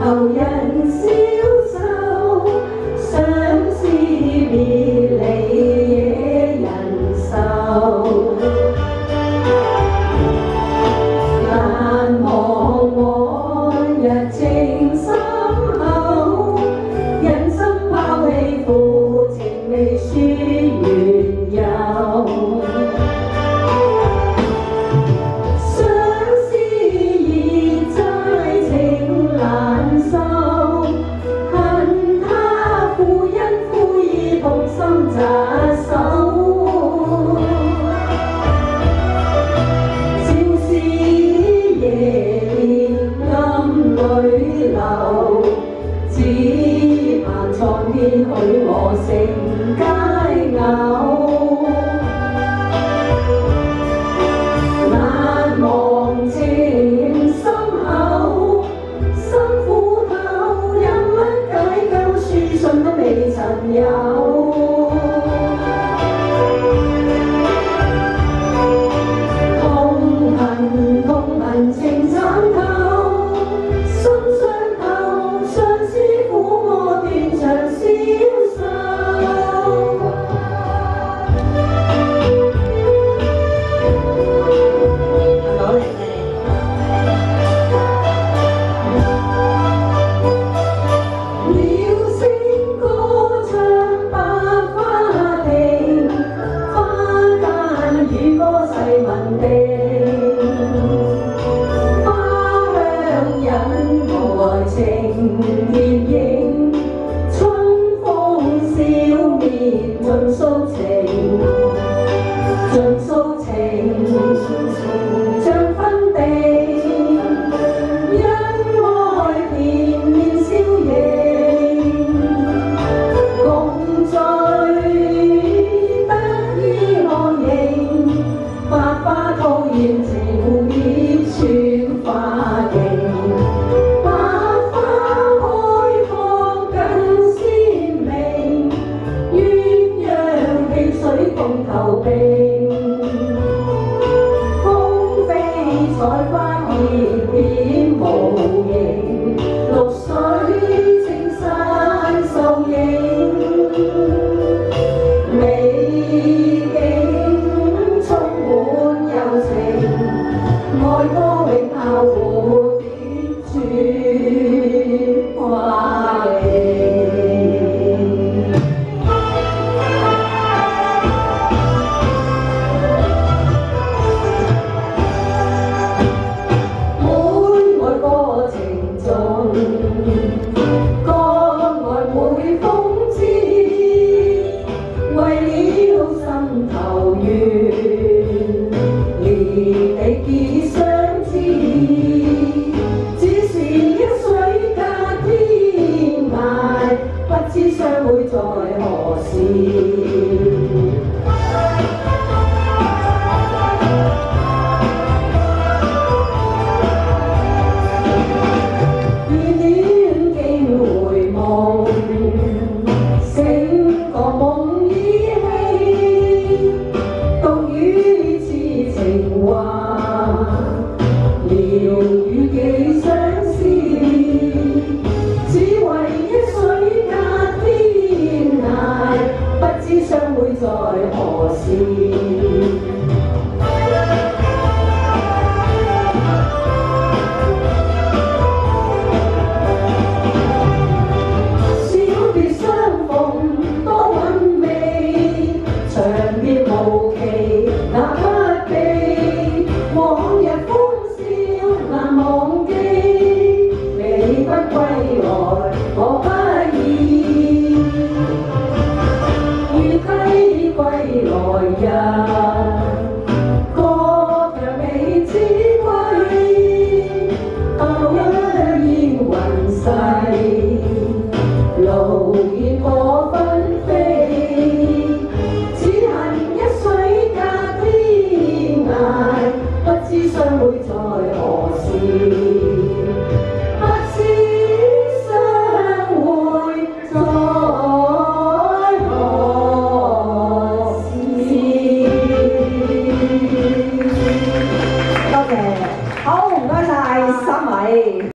人消瘦，相思別離惹人愁。難忘往日情深厚，忍心拋棄負情未說緣由。只盼蒼天許我成佳偶，難忘情深厚，辛苦透，有乜解救？書信都未曾有，痛恨情慘透。情熱映，春風笑面盡訴情，盡訴情，像分地，因愛甜面笑盈，共聚得意安盈，百花吐豔情意串花徑。共投並，風飛彩花葉片無形，綠水青山秀影，美景充滿柔情，愛歌永效蝴蝶轉花徑。相會在何時？依戀竟回夢，醒覺夢依稀，獨語痴情話，聊語幾相思，只為一水隔天涯，不知相會在何時。小別相逢多韻味，長別無期那不避，往日歡笑難忘記，你不歸來我不依。歸來日，過卻未知歸，後一煙雲逝，路遠過紛飛，只恨一水隔天涯，不知相會在何時。好，唔該晒3位。